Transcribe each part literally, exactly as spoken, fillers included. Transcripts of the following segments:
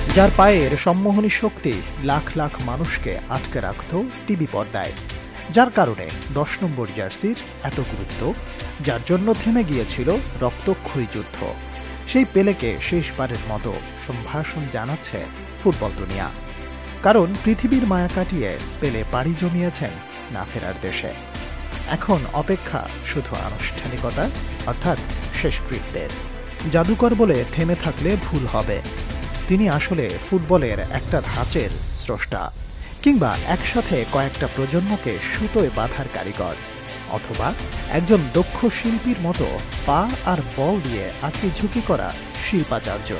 যার পায়ের সম্মোহনী শক্তি লাখ লাখ মানুষকে আটকে রাখত টিভি পর্দায়, যার কারণে দশ নম্বর জার্সির এত গুরুত্ব, যার জন্য থেমে গিয়েছিল রক্তক্ষয়ী যুদ্ধ, সেই পেলেকে শেষবারের মতো সম্ভাষণ জানাচ্ছে ফুটবল দুনিয়া। কারণ পৃথিবীর মায়া কাটিয়ে পেলে পাড়ি জমিয়েছেন না ফেরার দেশে। এখন অপেক্ষা শুধু আনুষ্ঠানিকতা অর্থাৎ শেষকৃত্যের। জাদুকর বলে থেমে থাকলে ভুল হবে। তিনি আসলে ফুটবলের একটা ধাঁচের স্রষ্টা, কিংবা একসাথে কয়েকটা প্রজন্মকে সুতোয় বাঁধার কারিগর, অথবা একজন দক্ষ শিল্পীর মতো পা আর বল দিয়ে আঁকি ঝুঁকি করা শিল্পাচার্য।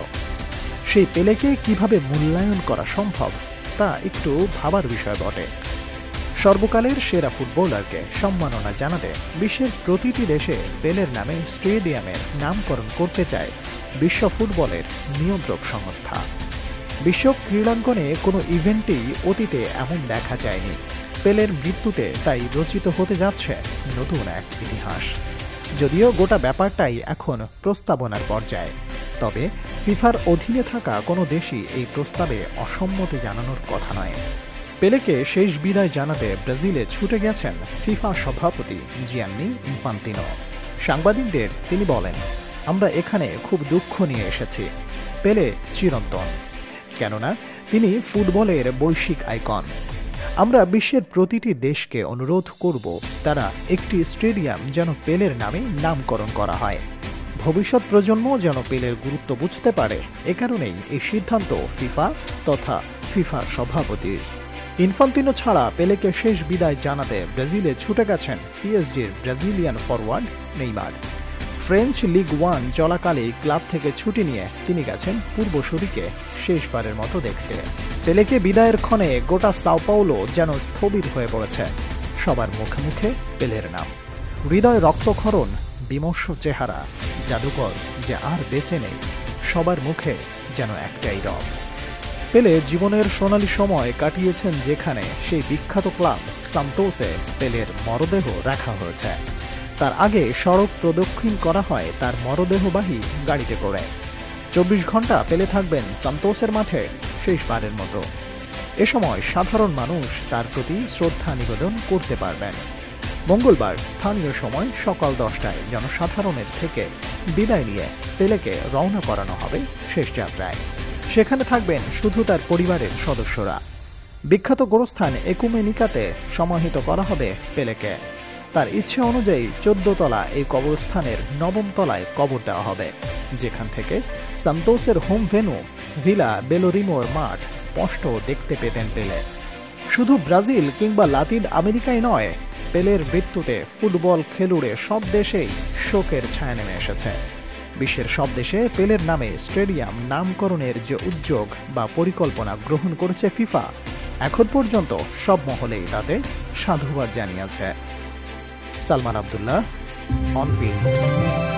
সেই পেলেকে কিভাবে মূল্যায়ন করা সম্ভব তা একটু ভাবার বিষয় বটে। সর্বকালের সেরা ফুটবলারকে সম্মাননা জানাতে বিশ্বের প্রতিটি দেশে পেলের নামে স্টেডিয়ামের নামকরণ করতে চায় বিশ্ব ফুটবলের নিয়ন্ত্রক সংস্থা। বিশ্ব ক্রীড়াঙ্গনে কোনো ইভেন্টেই অতীতে এমন দেখা যায়নি। পেলের মৃত্যুতে তাই রচিত হতে যাচ্ছে নতুন এক ইতিহাস। যদিও গোটা ব্যাপারটাই এখন প্রস্তাবনার পর্যায়ে, তবে ফিফার অধীনে থাকা কোনো দেশই এই প্রস্তাবে অসম্মতি জানানোর কথা নয়। পেলেকে শেষ বিদায় জানাতে ব্রাজিলে ছুটে গেছেন ফিফা সভাপতি জিয়ান্নি ইনফান্তিনো। সাংবাদিকদের তিনি বলেন, আমরা এখানে খুব দুঃখ নিয়ে এসেছি। পেলে চিরন্তন, কেননা তিনি ফুটবলের বৈশ্বিক আইকন। আমরা বিশ্বের প্রতিটি দেশকে অনুরোধ করব তারা একটি স্টেডিয়াম যেন পেলের নামে নামকরণ করা হয়। ভবিষ্যৎ প্রজন্ম যেন পেলের গুরুত্ব বুঝতে পারে, এ কারণেই এই সিদ্ধান্ত ফিফা তথা ফিফার সভাপতির। ইনফান্তিনো ছাড়া পেলেকে শেষ বিদায় জানাতে ব্রাজিলে ছুটে গেছেন পিএসজির Brazilian forward Neymar. French league one চলাকালেই ক্লাব থেকে ছুটি নিয়ে তিনি গেছেন পূর্বসূরিকে শেষবারের মতো দেখতে। পেলেকে বিদায়ের ক্ষণে গোটা সাও পাওলো যেন স্থবির হয়ে পড়েছে। সবার মুখে মুখে পেলের নাম, হৃদয় রক্তক্ষরণ, বিমর্ষ চেহারা, জাদুকর যে আর বেঁচে নেই, সবার মুখে যেন একটাই রব। পেলে জীবনের সোনালী সময় কাটিয়েছেন যেখানে সেই বিখ্যাত ক্লাব সান্তোসে পেলের মরদেহ রাখা হয়েছে। তার আগে সড়ক প্রদক্ষিণ করা হয় তার মরদেহবাহী গাড়িতে করে। চব্বিশ ঘন্টা পেলে থাকবেন সান্তোসের মাঠে শেষবারের মতো। এ সময় সাধারণ মানুষ তার প্রতি শ্রদ্ধা নিবেদন করতে পারবেন। মঙ্গলবার স্থানীয় সময় সকাল দশটায় জনসাধারণের থেকে বিদায় নিয়ে পেলেকে রওনা করানো হবে শেষ যাত্রায়। সেখানে থাকবেন শুধু তার পরিবারের সদস্যরা। বিখ্যাত গোরস্থান একুমেনিকাতে সমাহিত করা হবে পেলেকে। তার ইচ্ছে অনুযায়ী চোদ্দ তলা এই কবরস্থানের নবম তলায় কবর দেওয়া হবে, যেখান থেকে সান্তোসের হোম ভেন্যু ভিলা বেলোরিমোর মাঠ স্পষ্ট দেখতে পেতেন পেলে। শুধু ব্রাজিল কিংবা লাতিন আমেরিকায় নয়, পেলের মৃত্যুতে ফুটবল খেলুড়ে সব দেশেই শোকের ছায়া নেমে এসেছে। বিশ্বের সব দেশে পেলের নামে স্টেডিয়াম নামকরণের যে উদ্যোগ বা পরিকল্পনা গ্রহণ করেছে ফিফা, এখন পর্যন্ত সব মহলেই তাতে সাধুবাদ জানিয়েছে। সালমান আব্দুল্লাহ, অনফিল্ড।